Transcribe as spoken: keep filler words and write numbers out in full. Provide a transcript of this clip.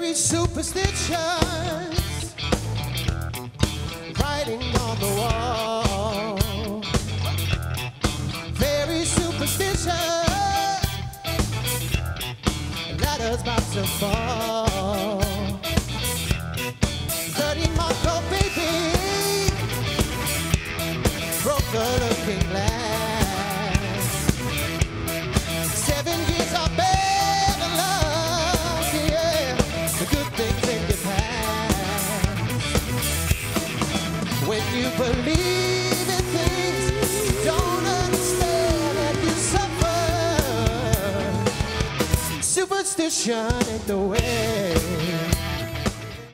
Very superstitious, writing on the wall. Very superstitious, ladders about to fall. Thirty Marco, baby, broke the looking glass. Seven years of bad love, yeah, the good things in your past. When you believe in things you don't understand and you suffer, superstition ain't the way.